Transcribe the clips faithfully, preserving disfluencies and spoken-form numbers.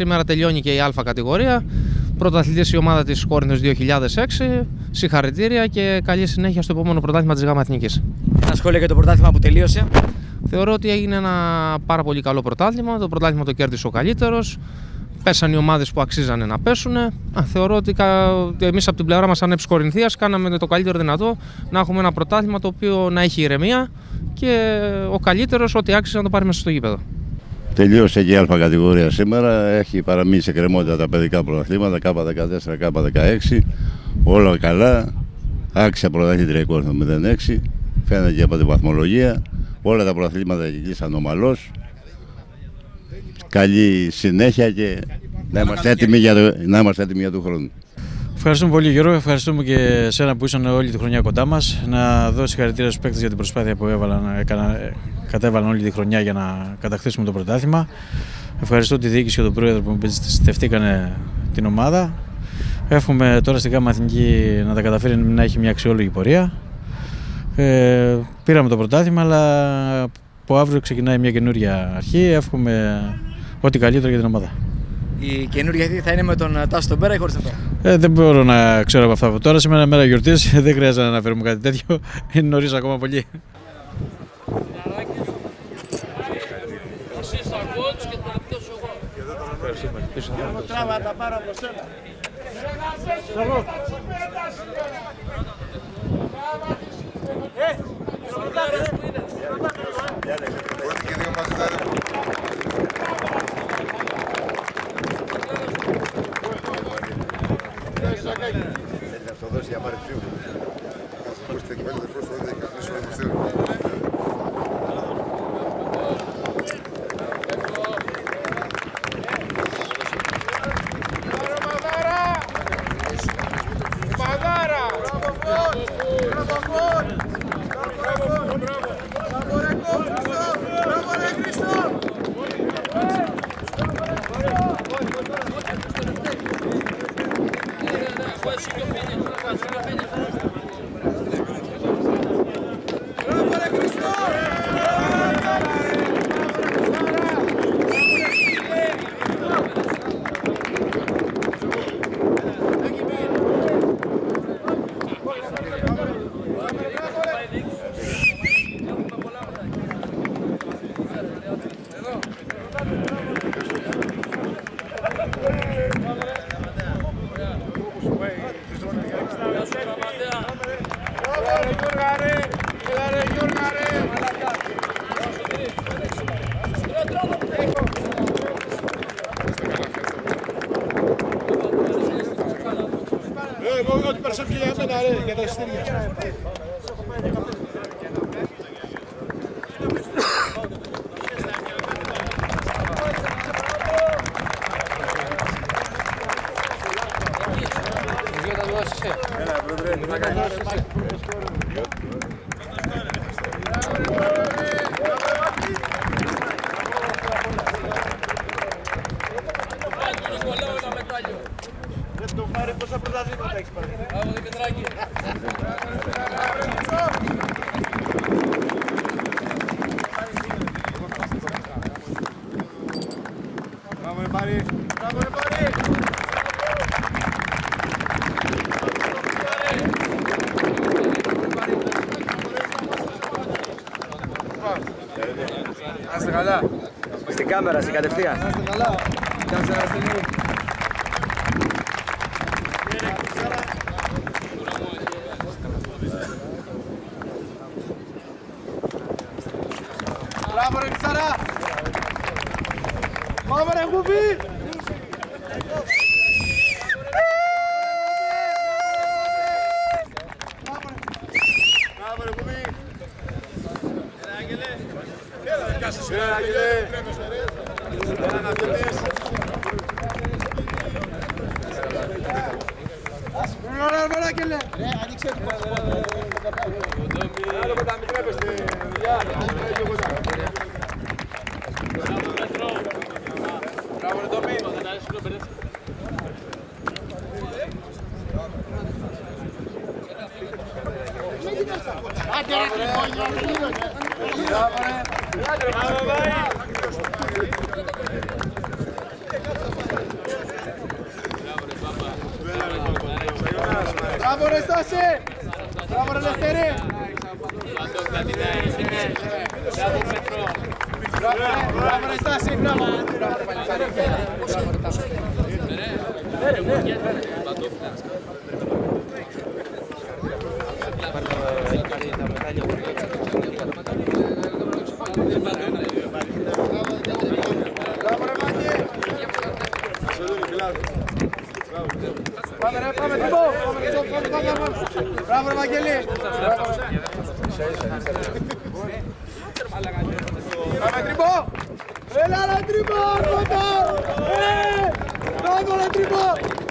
σήμερα τελειώνει και η Α κατηγορία. Πρωταθλητής η ομάδα της Κόρινθος δύο χιλιάδες έξι. Συγχαρητήρια και καλή συνέχεια στο επόμενο πρωτάθλημα της ΓΑΜΑ Εθνικής. Ένα σχόλιο για το πρωτάθλημα που τελείωσε. Θεωρώ ότι έγινε ένα πάρα πολύ καλό πρωτάθλημα. Το πρωτάθλημα το κέρδισε ο καλύτερος. Πέσαν οι ομάδες που αξίζανε να πέσουν. Α, θεωρώ ότι εμείς από την πλευρά μας, σαν ΕΠΣ Κορινθίας, κάναμε το καλύτερο δυνατό να έχουμε ένα πρωτάθλημα το οποίο να έχει ηρεμία και ο καλύτερος ό,τι άξιζε να το πάρει μέσα στο γήπεδο. Τελείωσε και η Α κατηγορία σήμερα. Έχει παραμείνει σε κρεμότητα τα παιδικά πρωταθλήματα Κ δεκατέσσερα, Κ δεκαέξι. Όλα καλά. Άξια πρωταθλήτρια η Κόρινθος μηδέν έξι. Φαίνεται και από την βαθμολογία. Όλα τα πρωταθλήματα κλείσαν ομαλώς. Καλή συνέχεια και να είμαστε έτοιμοι για το, να είμαστε έτοιμοι για τον χρόνο. Ευχαριστούμε πολύ, Γιώργο. Ευχαριστούμε και εσένα που ήσαν όλη τη χρονιά κοντά μας. Να δώσει συγχαρητήρια στους παίκτες για την προσπάθεια που έβαλαν, έκανα, κατέβαλαν όλη τη χρονιά για να κατακτήσουμε το πρωτάθλημα. Ευχαριστώ τη διοίκηση και τον πρόεδρο που εμπιστευτήκανε την ομάδα. Εύχομαι τώρα στην ΓΑΜΑ Εθνική να τα καταφέρει να έχει μια αξιόλογη πορεία. Ε, πήραμε το πρωτάθλημα, αλλά από αύριο ξεκινάει μια καινούρια αρχή. Εύχομαι ό,τι καλύτερο για την ομάδα. Η καινούργια αρχή θα είναι με τον Τάσο τον Πέρα ή χωρίς αυτό? Ε, δεν μπορώ να ξέρω από αυτά από τώρα. Σήμερα είναι μέρα γιορτής, δεν χρειάζεται να αναφέρουμε κάτι τέτοιο. Είναι νωρίς ακόμα πολύ. Ό,τι περισσότερο για μένα, ρε, για τα εισιτήρια. Πόσα πρωταθλήματα έχεις πάρει? Μπράβο Δημητράκη. Μπράβο ρε Πάρη. Μπράβο ρε Πάρη. Να είστε καλά. Στην κάμερα, στην κατευθείαν. Να είστε καλά. Κάτσε να είστε. Μπράβο ρε Ξαρά! Πάμε ρε Γουβί! Μπράβο ρε Γουβί! Έλα Άγγελε! Έλα Άγγελε! Έλα να πιέσεις! Ωραία ρε Άγγελε! Ρε ανοίξε το πασπόρτο! Άλλο κοντά μην τρέπεστε! Μπράβο ρε Τόμι! Άντε ρε τρυπώνια! Μπράβο ρε! Μπράβο ρε! Μπράβο ρε Στάση! Μπράβο ρε Λευτέρη! Μπράβο ρε Στάση! Μπράβο! Πάμε ρε, πάμε τριμπό! Μπράβο ρε Βαγγέλη! Πάμε τριμπό! Έλα ρε τριμπό, άρχοντα! Μπράβο ρε τριμπό!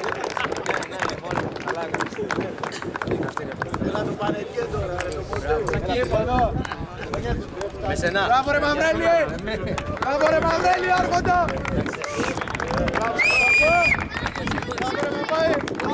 Έλα το πανεργείο τώρα ρε το ποτέ! Μπράβο ρε Μαυρέλη! Μπράβο ρε Μαυρέλη, άρχοντα! Μπράβο ρε Μαυρέλη!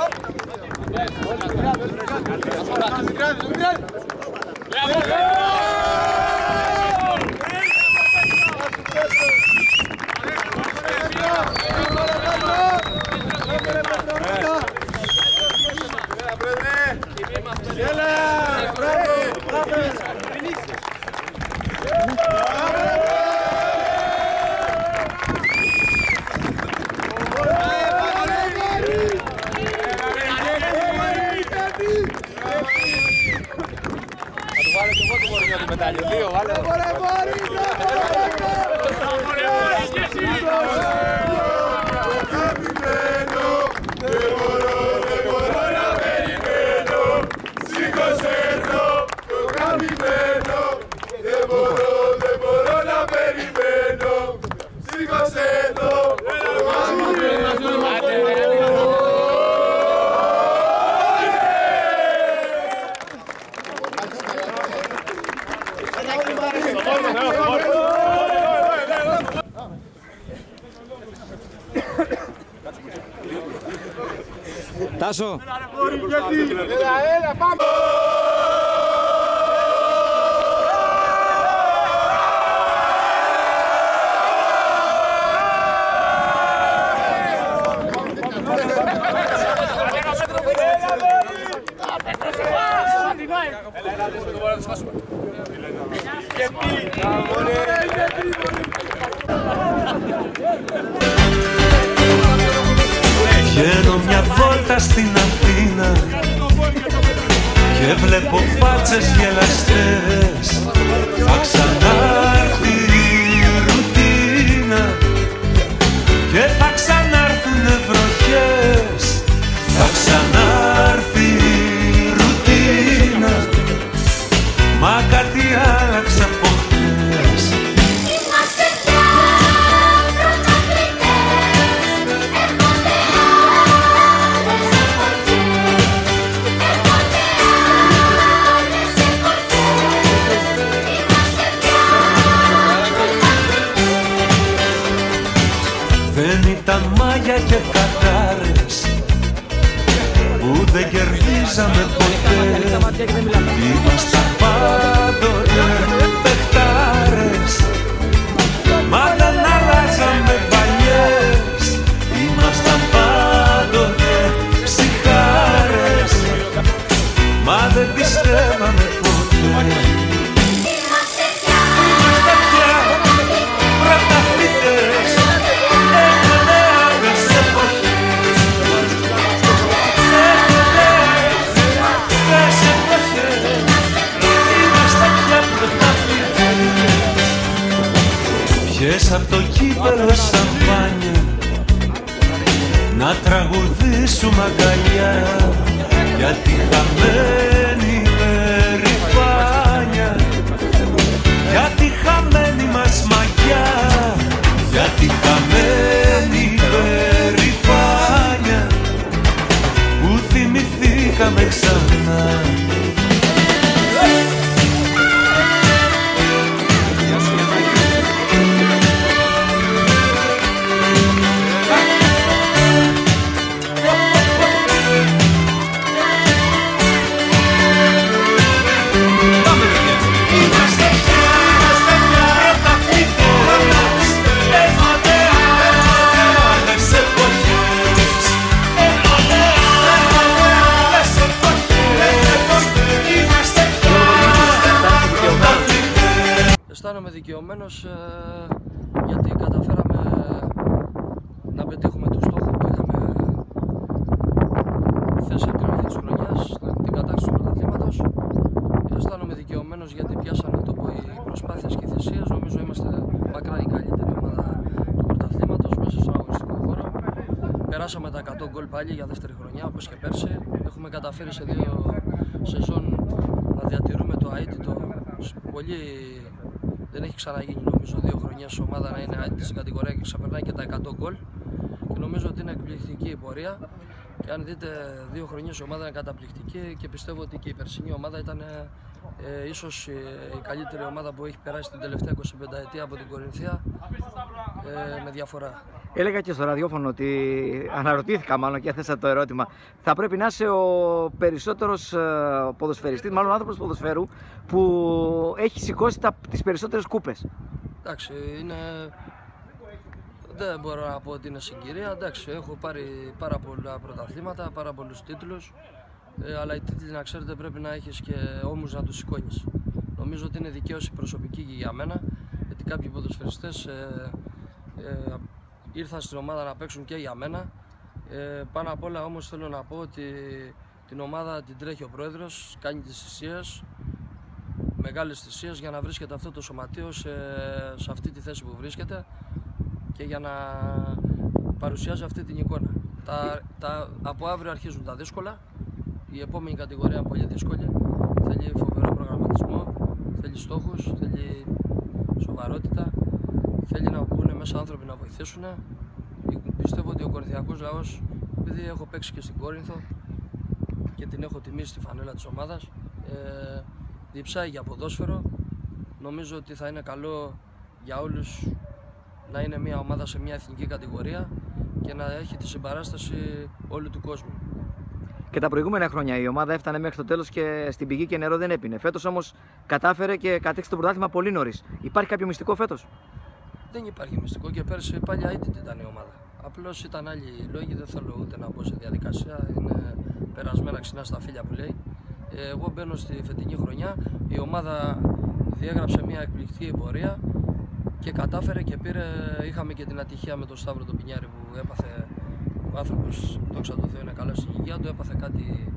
Δύο, βάλε. Τάσο! Έλα, έλα, πάμε! Βγαίνω μια βόλτα στην Αθήνα και βλέπω φάτσες γελαστές. Θα ξανάρθει η ρουτίνα και θα ξανάρθουνε βροχές. Θα ξανάρθει η ρουτίνα, μα κάτι άλλαξε από χθες. Ήταν μάγια και κατάρες που δεν κερδίζαμε ποτέ. Ήμασταν πάντοτε παιχτάρες, μα δεν αλλάζαμε παλιές. Ήμασταν πάντοτε ψυχάρες, μα δεν πιστεύαμε ποτέ. Βγες απ' το κύπελο σαμπάνια να τραγουδήσουμε αγκαλιά, γιατί χαμένη περηφάνια, γιατί χαμένη μας μαγιά, γιατί χαμένη περηφάνια που θυμηθήκαμε ξανά. ικανοποιημένος ε, γιατί καταφέραμε να πετύχουμε το στόχο που είχαμε θέσει από την αρχή της χρονιάς, την κατάκτηση του πρωταθλήματος. Αισθάνομαι δικαιωμένος γιατί πιάσανε τόπο οι προσπάθειες και οι θυσίες. Νομίζω είμαστε μακράν η καλύτερη ομάδα του πρωταθλήματος μέσα στον αγωνιστικό χώρο. Περάσαμε τα εκατό γκολ πάλι για δεύτερη χρονιά όπως και πέρσι. Έχουμε καταφέρει σε δύο σεζόν να διατηρούμε το αίτητο. Πολύ δεν έχει ξαναγίνει νομίζω δύο χρονιές ομάδα να είναι αίτητη στην κατηγορία και ξεπερνάει και τα εκατό γκολ. Και νομίζω ότι είναι εκπληκτική η πορεία. Και αν δείτε δύο χρονιές η ομάδα είναι καταπληκτική και πιστεύω ότι και η περσινή ομάδα ήταν ε, ίσως η καλύτερη ομάδα που έχει περάσει την τελευταία εικοσιπενταετία από την Κορινθία ε, με διαφορά. Έλεγα και στο ραδιόφωνο ότι αναρωτήθηκα μάλλον και έθεσα το ερώτημα. Θα πρέπει να είσαι ο περισσότερος ποδοσφαιριστής, μάλλον άνθρωπος ποδοσφαίρου που έχει σηκώσει τα, τις περισσότερες κούπες. Εντάξει, είναι... δεν μπορώ να πω ότι είναι συγκυρία. Εντάξει, έχω πάρει πάρα πολλά πρωταθλήματα, πάρα πολλούς τίτλους. Ε, αλλά οι τίτλοι, να ξέρετε, πρέπει να έχεις και ώμους να τους σηκώνεις. Νομίζω ότι είναι δικαίωση προσωπική και για μένα, γιατί κάποιοι ποδοσφαιριστές ε, ε, ήρθαν στην ομάδα να παίξουν και για μένα. Ε, πάνω απ' όλα όμως θέλω να πω ότι την ομάδα την τρέχει ο πρόεδρος, κάνει τις θυσίες, μεγάλες θυσίες για να βρίσκεται αυτό το σωματείο σε, σε αυτή τη θέση που βρίσκεται και για να παρουσιάζει αυτή την εικόνα. Τα, τα, από αύριο αρχίζουν τα δύσκολα. Η επόμενη κατηγορία είναι πολύ δύσκολη. Θέλει φοβερό προγραμματισμό, θέλει στόχους, θέλει σοβαρότητα, θέλει να βγουν μέσα άνθρωποι να βοηθήσουν. Πιστεύω ότι ο κορινθιακός λαός, επειδή έχω παίξει και στην Κόρινθο και την έχω τιμήσει στη φανέλα της ομάδας, ε, διψάει για ποδόσφαιρο. Νομίζω ότι θα είναι καλό για όλους να είναι μια ομάδα σε μια εθνική κατηγορία και να έχει τη συμπαράσταση όλου του κόσμου. Και τα προηγούμενα χρόνια η ομάδα έφτανε μέχρι το τέλος και στην πηγή και νερό δεν έπινε. Φέτος όμως κατάφερε και κατέκτησε το πρωτάθλημα πολύ νωρίς. Υπάρχει κάποιο μυστικό φέτος? Δεν υπάρχει μυστικό και πέρσι πάλι αίτητη ήταν η ομάδα. Απλώς ήταν άλλοι λόγοι, δεν θέλω ούτε να μπω σε διαδικασία. Είναι περασμένα ξινά στα φίλια που λέει. Εγώ μπαίνω στη φετινή χρονιά. Η ομάδα διέγραψε μια εκπληκτική πορεία και κατάφερε και πήρε. Είχαμε και την ατυχία με τον Σταύρο τον Πινιάρη που έπαθε. Ο άνθρωπος, δόξα τω Θεώ, είναι καλά στην υγεία του, έπαθε κάτι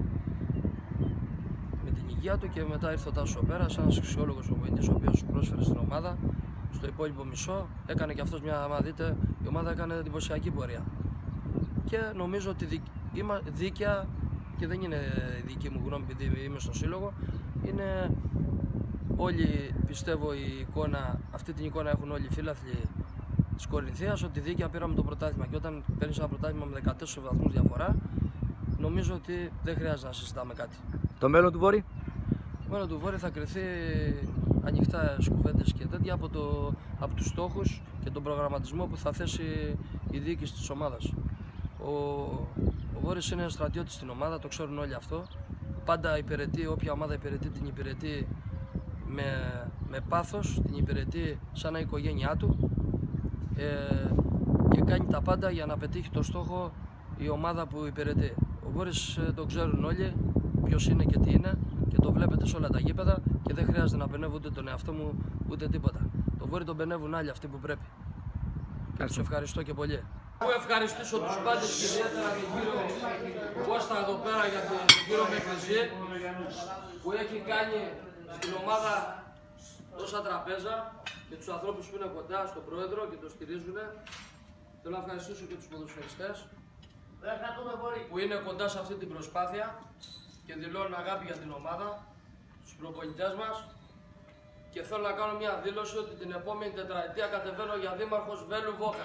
με την υγεία του και μετά ήρθε ο Τάσος Πέρας, ένας αξιόλογος προπονητής ο οποίος πρόσφερε στην ομάδα. Στο υπόλοιπο μισό έκανε και αυτός μια, άμα δείτε, η ομάδα έκανε εντυπωσιακή πορεία. Και νομίζω ότι δι, είμα, δίκαια, και δεν είναι δική μου γνώμη επειδή είμαι στο σύλλογο, είναι όλοι, πιστεύω, η εικόνα, αυτή την εικόνα έχουν όλοι οι φίλαθλοι της Κορινθίας, ότι δίκαια πήραμε το πρωτάθλημα. Και όταν παίρνεις ένα πρωτάθλημα με δεκατέσσερις βαθμούς διαφορά, νομίζω ότι δεν χρειάζεται να συζητάμε κάτι. Το μέλλον του Βόρη? Το μέλλον του Βόρη θα κρυθεί ανοιχτά κουβέντες και τέτοια από, το, από τους στόχους και τον προγραμματισμό που θα θέσει η διοίκηση της ομάδας. Ο, ο Βόρης είναι στρατιώτης στην ομάδα, το ξέρουν όλοι αυτό. Πάντα υπηρετεί, όποια ομάδα υπηρετεί, την υπηρετεί με, με πάθος, την υπηρετεί σαν η οικογένειά του. Ε, και κάνει τα πάντα για να πετύχει το στόχο η ομάδα που υπηρετεί. Ο Βόρης ε, το ξέρουν όλοι ποιος είναι και τι είναι και το βλέπετε σε όλα τα γήπεδα και δεν χρειάζεται να πενεύω ούτε τον εαυτό μου ούτε τίποτα. Το Βόρη τον πενεύουν άλλοι αυτοί που πρέπει. Και τους ευχαριστώ και πολύ. Εγώ ευχαριστήσω τους πάντες και ιδιαίτερα τον κύριο Κώστα εδώ πέρα για τον κύριο Μεκρεζή που έχει κάνει στην ομάδα τόσα τραπέζα και τους ανθρώπους που είναι κοντά στον πρόεδρο και τον στηρίζουν. Θέλω να ευχαριστήσω και τους ποδοσφαιριστές που είναι κοντά σε αυτή την προσπάθεια και δηλώνουν αγάπη για την ομάδα, τους προπονητές μας, και θέλω να κάνω μια δήλωση ότι την επόμενη τετραετία κατεβαίνω για δήμαρχος Βέλου Βόχα.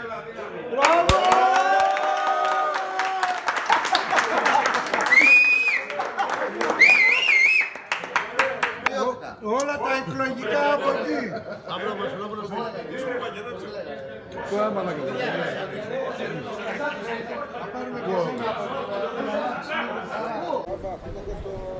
Όλα τα εκλογικά από εκεί. Πού έμαλα και θα πάρουμε και σένα.